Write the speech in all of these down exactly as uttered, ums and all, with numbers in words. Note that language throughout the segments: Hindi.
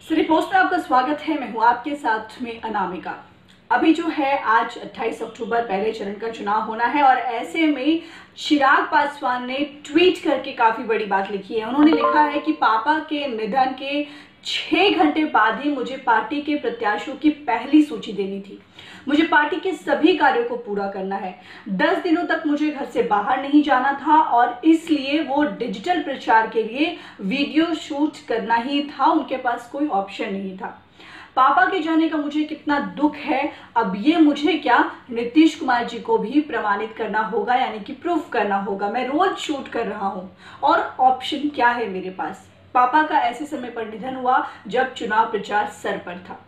सिटी पोस्ट में आपका स्वागत है। मैं हूं आपके साथ में अनामिका। अभी जो है आज अट्ठाईस अक्टूबर पहले चरण का चुनाव होना है और ऐसे में चिराग पासवान ने ट्वीट करके काफी बड़ी बात लिखी है। उन्होंने लिखा है कि पापा के निधन के छह घंटे बाद ही मुझे पार्टी के प्रत्याशियों की पहली सूची देनी थी। मुझे पार्टी के सभी कार्यों को पूरा करना है। दस दिनों तक मुझे घर से बाहर नहीं जाना था और इसलिए वो डिजिटल प्रचार के लिए वीडियो शूट करना ही था। उनके पास कोई ऑप्शन नहीं था। पापा के जाने का मुझे कितना दुख है। अब ये मुझे क्या, नीतीश कुमार जी को भी प्रमाणित करना होगा, यानी कि प्रूफ करना होगा। मैं रोज शूट कर रहा हूं और ऑप्शन क्या है मेरे पास। पापा का ऐसे समय पर निधन हुआ जब चुनाव प्रचार सर पर था।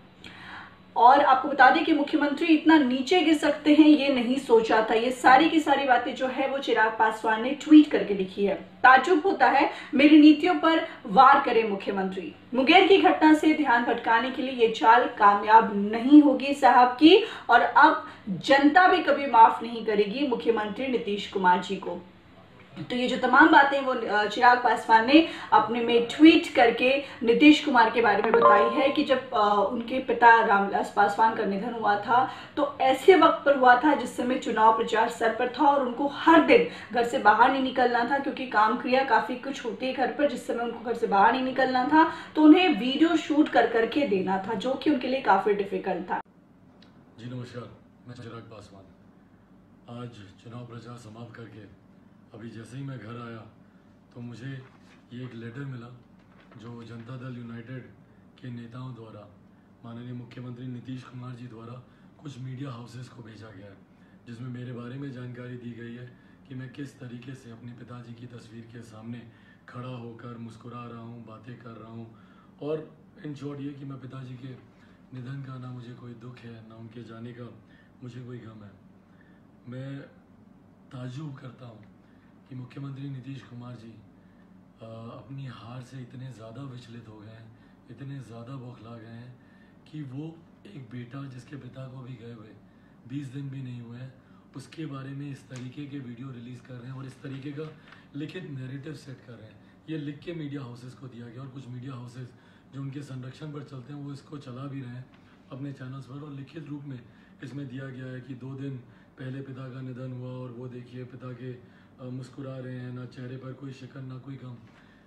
और आपको बता दें कि मुख्यमंत्री इतना नीचे गिर सकते हैं ये नहीं सोचा था। ये सारी की सारी बातें जो है वो चिराग पासवान ने ट्वीट करके लिखी है। ताज्जुब होता है, मेरी नीतियों पर वार करे मुख्यमंत्री। मुंगेर की घटना से ध्यान भटकाने के लिए ये चाल कामयाब नहीं होगी साहब की, और अब जनता भी कभी माफ नहीं करेगी मुख्यमंत्री नीतीश कुमार जी को। तो ये जो तमाम बातें वो चिराग पासवान ने अपने में ट्वीट करके नीतीश कुमार के बारे में बताई है कि जब उनके पिता रामविलास पासवान का निधन हुआ था तो ऐसे वक्त पर हुआ था जिस समय चुनाव प्रचार सर पर था और उनको हर दिन घर से बाहर नहीं निकलना था, क्योंकि काम क्रिया काफी कुछ होती है घर पर। जिस समय उनको घर से बाहर नहीं निकलना था तो उन्हें वीडियो शूट कर करके देना था, जो कि उनके लिए काफी डिफिकल्ट था। जी नमस्कार, मैं चिराग पासवान। आज चुनाव प्रचार समाप्त करके अभी जैसे ही मैं घर आया तो मुझे ये एक लेटर मिला जो जनता दल यूनाइटेड के नेताओं द्वारा माननीय मुख्यमंत्री नीतीश कुमार जी द्वारा कुछ मीडिया हाउसेस को भेजा गया है, जिसमें मेरे बारे में जानकारी दी गई है कि मैं किस तरीके से अपने पिताजी की तस्वीर के सामने खड़ा होकर मुस्कुरा रहा हूँ, बातें कर रहा हूँ। और इन शॉर्ट ये कि मैं पिताजी के निधन का ना मुझे कोई दुख है, ना उनके जाने का मुझे कोई गम है। मैं ताज्जुब करता हूँ कि मुख्यमंत्री नीतीश कुमार जी आ, अपनी हार से इतने ज़्यादा विचलित हो गए हैं, इतने ज़्यादा बौखला गए हैं कि वो एक बेटा जिसके पिता को भी गए हुए बीस दिन भी नहीं हुए हैं, उसके बारे में इस तरीके के वीडियो रिलीज़ कर रहे हैं और इस तरीके का लिखित नैरेटिव सेट कर रहे हैं। ये लिख के मीडिया हाउसेस को दिया गया और कुछ मीडिया हाउसेस जो उनके संरक्षण पर चलते हैं वो इसको चला भी रहे हैं अपने चैनल्स पर। और लिखित रूप में इसमें दिया गया है कि दो दिन पहले पिता का निधन हुआ और वो देखिए पिता के मुस्कुरा रहे हैं, ना चेहरे पर कोई शिकन ना कोई गम।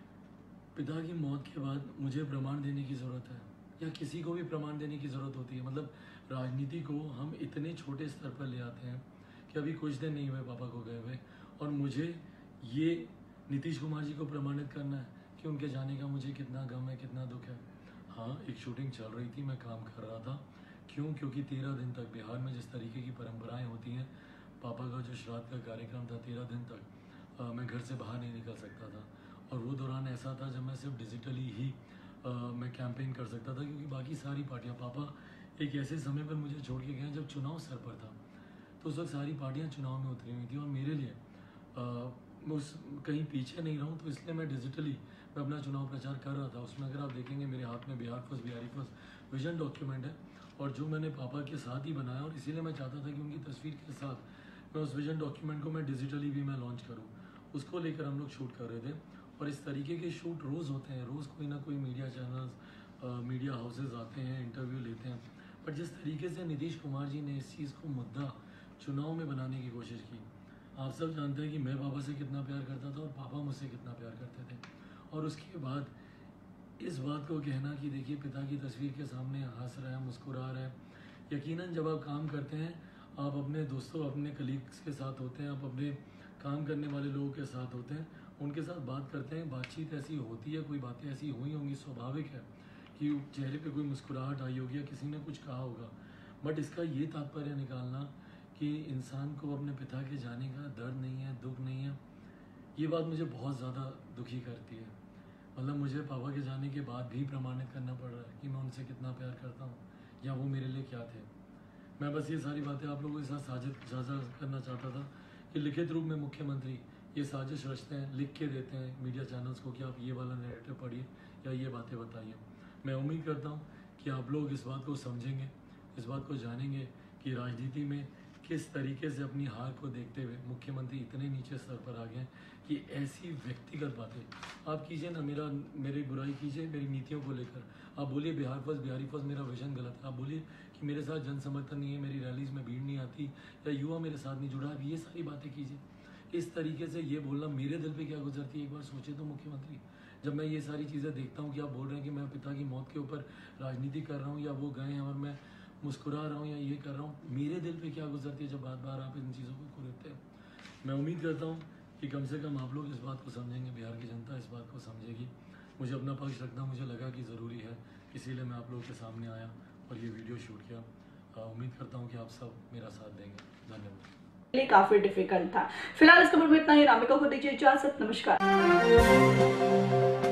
पिता की मौत के बाद मुझे प्रमाण देने की ज़रूरत है या किसी को भी प्रमाण देने की ज़रूरत होती है? मतलब राजनीति को हम इतने छोटे स्तर पर ले आते हैं कि अभी कुछ दिन नहीं हुए पापा को गए हुए और मुझे ये नीतीश कुमार जी को प्रमाणित करना है कि उनके जाने का मुझे कितना गम है, कितना दुख है। हाँ, एक शूटिंग चल रही थी, मैं काम कर रहा था। क्यों? क्योंकि तेरह दिन तक बिहार में जिस तरीके की परंपराएं होती हैं, पापा का जो श्राद्ध का कार्यक्रम था तेरह दिन तक आ, मैं घर से बाहर नहीं निकल सकता था। और वो दौरान ऐसा था जब मैं सिर्फ डिजिटली ही आ, मैं कैंपेन कर सकता था, क्योंकि बाकी सारी पार्टियां, पापा एक ऐसे समय पर मुझे छोड़ के गए जब चुनाव सर पर था, तो उस वक्त सारी पार्टियां चुनाव में उतरी हुई थी और मेरे लिए आ, मैं उस कहीं पीछे नहीं रहूं, तो इसलिए मैं डिजिटली मैं अपना चुनाव प्रचार कर रहा था। उसमें अगर आप देखेंगे मेरे हाथ में Bihar first Bihari first vision document है और जो मैंने पापा के साथ ही बनाया, और इसीलिए मैं चाहता था कि उनकी तस्वीर के साथ मैं उस विजन डॉक्यूमेंट को मैं डिजिटली भी मैं लॉन्च करूं। उसको लेकर हम लोग शूट कर रहे थे और इस तरीके के शूट रोज़ होते हैं। रोज़ कोई ना कोई मीडिया चैनल्स, मीडिया हाउसेज आते हैं, इंटरव्यू लेते हैं। पर जिस तरीके से नीतीश कुमार जी ने इस चीज़ को मुद्दा चुनाव में बनाने की कोशिश की, आप सब जानते हैं कि मैं पापा से कितना प्यार करता था और पापा मुझसे कितना प्यार करते थे। और उसके बाद इस बात को कहना कि देखिए पिता की तस्वीर के सामने हंस रहे हैं, मुस्कुरा रहे हैं। यकीनन जब आप काम करते हैं, आप अपने दोस्तों, अपने कलीग्स के साथ होते हैं, आप अपने काम करने वाले लोगों के साथ होते हैं, उनके साथ बात करते हैं, बातचीत ऐसी होती है, कोई बातें ऐसी हुई होंगी, स्वाभाविक है कि चेहरे पे कोई मुस्कुराहट आई होगी या किसी ने कुछ कहा होगा। बट इसका ये तात्पर्य निकालना कि इंसान को अपने पिता के जाने का दर्द नहीं है, दुख नहीं है, ये बात मुझे बहुत ज़्यादा दुखी करती है। मतलब मुझे पापा के जाने के बाद भी प्रमाणित करना पड़ रहा है कि मैं उनसे कितना प्यार करता हूँ या वो मेरे लिए क्या थे। मैं बस ये सारी बातें आप लोगों के साथ साझा साझा करना चाहता था कि लिखित रूप में मुख्यमंत्री ये साजिश रचते हैं, लिख के देते हैं मीडिया चैनल्स को कि आप ये वाला नैरेटिव पढ़िए या ये बातें बताइए। मैं उम्मीद करता हूँ कि आप लोग इस बात को समझेंगे, इस बात को जानेंगे कि राजनीति में किस तरीके से अपनी हार को देखते हुए मुख्यमंत्री इतने नीचे स्तर पर आ गए कि ऐसी व्यक्तिगत बातें आप कीजिए ना, मेरा मेरी बुराई कीजिए मेरी नीतियों को लेकर, आप बोलिए बिहार फर्स्ट बिहारी फर्स्ट मेरा विजन गलत है, आप बोलिए कि मेरे साथ जन समर्थन नहीं है, मेरी रैलीज में भीड़ नहीं आती या युवा मेरे साथ नहीं जुड़ा, आप ये सारी बातें कीजिए। इस तरीके से ये बोलना मेरे दिल पे क्या गुजरती है एक बार सोचे तो मुख्यमंत्री। जब मैं ये सारी चीज़ें देखता हूँ कि आप बोल रहे हैं कि मैं पिता की मौत के ऊपर राजनीति कर रहा हूँ या वो गए हैं और मैं मुस्कुरा रहा हूँ या ये कर रहा हूँ, मेरे दिल पे क्या गुजरती है जब बार बार आप इन चीज़ों को खुलते हैं। मैं उम्मीद करता हूँ कि कम से कम आप लोग इस बात को समझेंगे, बिहार की जनता इस बात को समझेगी। मुझे अपना पक्ष रखना मुझे लगा कि ज़रूरी है, इसीलिए मैं आप लोगों के सामने आया और ये वीडियो शूट किया। उम्मीद करता हूँ कि आप सब मेरा साथ देंगे। धन्यवाद। लिए काफी डिफिकल्ट था। फिलहाल इस खबर में इतना ही। रामिका को दीजिए इजाजत। नमस्कार।